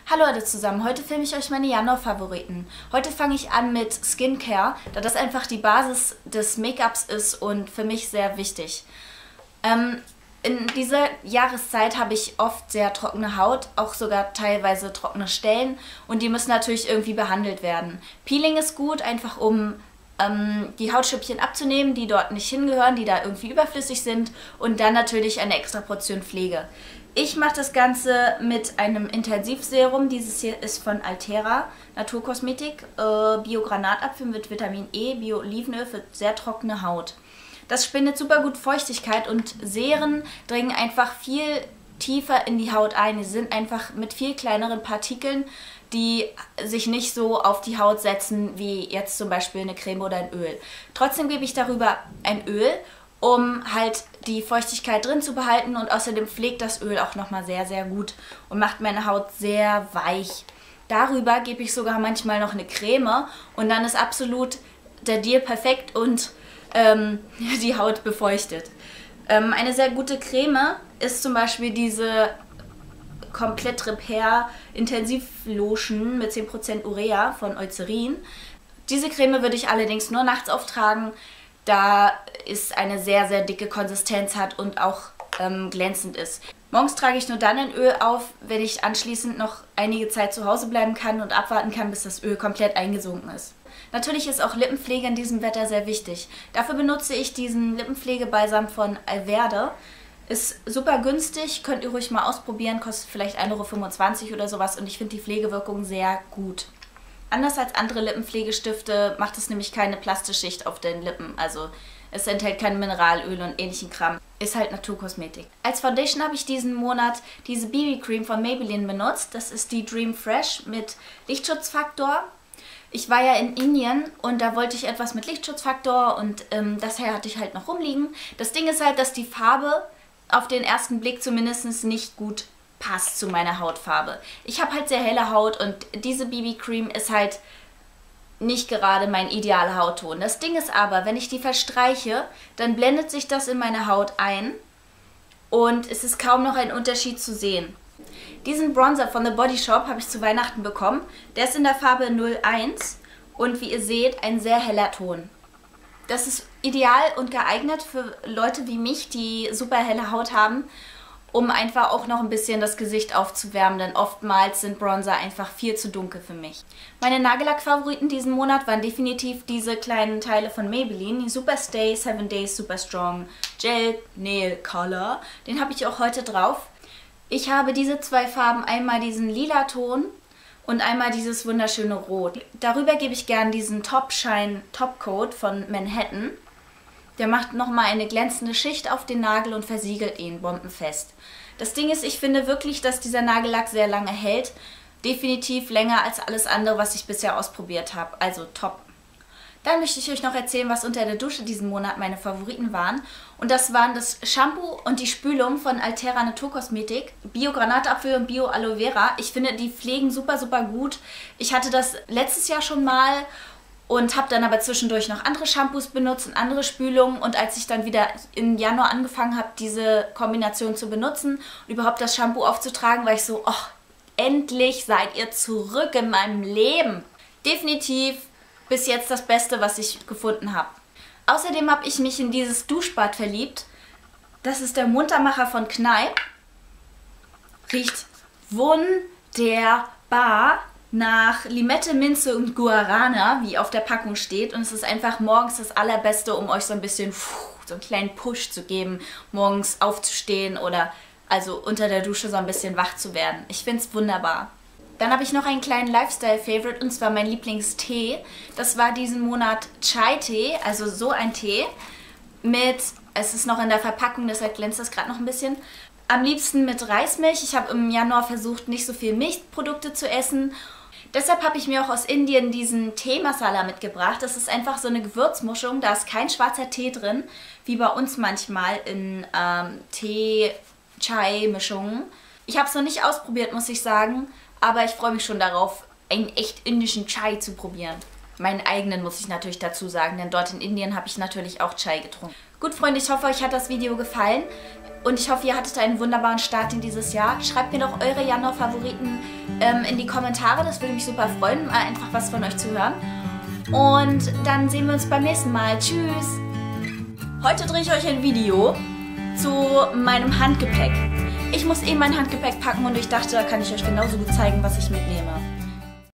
Hallo alle zusammen, heute filme ich euch meine Januar-Favoriten. Heute fange ich an mit Skincare, da das einfach die Basis des Make-ups ist und für mich sehr wichtig. In dieser Jahreszeit habe ich oft sehr trockene Haut, auch sogar teilweise trockene Stellen und die müssen natürlich irgendwie behandelt werden. Peeling ist gut, einfach um die Hautschüppchen abzunehmen, die dort nicht hingehören, die da irgendwie überflüssig sind, und dann natürlich eine extra Portion Pflege. Ich mache das Ganze mit einem Intensivserum. Dieses hier ist von Altera Naturkosmetik, Bio-Granatapfel mit Vitamin E, Bio-Olivenöl für sehr trockene Haut. Das spendet super gut Feuchtigkeit und Seren dringen einfach viel tiefer in die Haut ein. Sie sind einfach mit viel kleineren Partikeln, die sich nicht so auf die Haut setzen wie jetzt zum Beispiel eine Creme oder ein Öl. Trotzdem gebe ich darüber ein Öl, um halt die Feuchtigkeit drin zu behalten, und außerdem pflegt das Öl auch nochmal sehr, sehr gut und macht meine Haut sehr weich. Darüber gebe ich sogar manchmal noch eine Creme und dann ist absolut der Deal perfekt und die Haut befeuchtet. Eine sehr gute Creme ist zum Beispiel diese Komplett Repair Intensivlotion mit 10% Urea von Eucerin. Diese Creme würde ich allerdings nur nachts auftragen, da es eine sehr, sehr dicke Konsistenz hat und auch glänzend ist. Morgens trage ich nur dann ein Öl auf, wenn ich anschließend noch einige Zeit zu Hause bleiben kann und abwarten kann, bis das Öl komplett eingesunken ist. Natürlich ist auch Lippenpflege in diesem Wetter sehr wichtig. Dafür benutze ich diesen Lippenpflegebalsam von Alverde. Ist super günstig, könnt ihr ruhig mal ausprobieren, kostet vielleicht 1,25 € oder sowas, und ich finde die Pflegewirkung sehr gut. Anders als andere Lippenpflegestifte macht es nämlich keine Plastischschicht auf den Lippen, also es enthält kein Mineralöl und ähnlichen Kram. Ist halt Naturkosmetik. Als Foundation habe ich diesen Monat diese BB-Cream von Maybelline benutzt. Das ist die Dream Fresh mit Lichtschutzfaktor. Ich war ja in Indien und da wollte ich etwas mit Lichtschutzfaktor und das hier hatte ich halt noch rumliegen. Das Ding ist halt, dass die Farbe auf den ersten Blick zumindest nicht gut passt zu meiner Hautfarbe. Ich habe halt sehr helle Haut und diese BB-Cream ist halt nicht gerade mein idealer Hautton. Das Ding ist aber, wenn ich die verstreiche, dann blendet sich das in meine Haut ein und es ist kaum noch ein Unterschied zu sehen. Diesen Bronzer von The Body Shop habe ich zu Weihnachten bekommen. Der ist in der Farbe 01 und wie ihr seht, ein sehr heller Ton. Das ist ideal und geeignet für Leute wie mich, die super helle Haut haben, um einfach auch noch ein bisschen das Gesicht aufzuwärmen, denn oftmals sind Bronzer einfach viel zu dunkel für mich. Meine Nagellack-Favoriten diesen Monat waren definitiv diese kleinen Teile von Maybelline, die Super Stay 7 Days Super Strong Gel Nail Color. Den habe ich auch heute drauf. Ich habe diese zwei Farben, einmal diesen lila Ton und einmal dieses wunderschöne Rot. Darüber gebe ich gern diesen Top Shine Top Coat von Manhattan. Der macht nochmal eine glänzende Schicht auf den Nagel und versiegelt ihn bombenfest. Das Ding ist, ich finde wirklich, dass dieser Nagellack sehr lange hält. Definitiv länger als alles andere, was ich bisher ausprobiert habe. Also top. Dann möchte ich euch noch erzählen, was unter der Dusche diesen Monat meine Favoriten waren. Und das waren das Shampoo und die Spülung von Altera Naturkosmetik. Bio-Granatapfel und Bio-Aloe Vera. Ich finde, die pflegen super, super gut. Ich hatte das letztes Jahr schon mal und habe dann aber zwischendurch noch andere Shampoos benutzt und andere Spülungen. Und als ich dann wieder im Januar angefangen habe, diese Kombination zu benutzen und überhaupt das Shampoo aufzutragen, war ich so, oh, endlich seid ihr zurück in meinem Leben. Definitiv bis jetzt das Beste, was ich gefunden habe. Außerdem habe ich mich in dieses Duschbad verliebt. Das ist der Muntermacher von Kneipp. Riecht wunderbar nach Limette, Minze und Guarana, wie auf der Packung steht. Und es ist einfach morgens das Allerbeste, um euch so ein bisschen so einen kleinen Push zu geben, morgens aufzustehen oder also unter der Dusche so ein bisschen wach zu werden. Ich finde es wunderbar. Dann habe ich noch einen kleinen Lifestyle-Favorite und zwar mein Lieblingstee. Das war diesen Monat Chai-Tee, also so ein Tee mit, es ist noch in der Verpackung, deshalb glänzt das gerade noch ein bisschen. Am liebsten mit Reismilch. Ich habe im Januar versucht, nicht so viel Milchprodukte zu essen. Deshalb habe ich mir auch aus Indien diesen Tee Masala mitgebracht. Das ist einfach so eine Gewürzmischung, da ist kein schwarzer Tee drin, wie bei uns manchmal in Tee-Chai-Mischungen. Ich habe es noch nicht ausprobiert, muss ich sagen. Aber ich freue mich schon darauf, einen echt indischen Chai zu probieren. Meinen eigenen muss ich natürlich dazu sagen, denn dort in Indien habe ich natürlich auch Chai getrunken. Gut, Freunde, ich hoffe, euch hat das Video gefallen. Und ich hoffe, ihr hattet einen wunderbaren Start in dieses Jahr. Schreibt mir doch eure Januar-Favoriten in die Kommentare. Das würde mich super freuen, mal einfach was von euch zu hören. Und dann sehen wir uns beim nächsten Mal. Tschüss! Heute drehe ich euch ein Video zu meinem Handgepäck. Ich muss mein Handgepäck packen und ich dachte, da kann ich euch genauso gut zeigen, was ich mitnehme.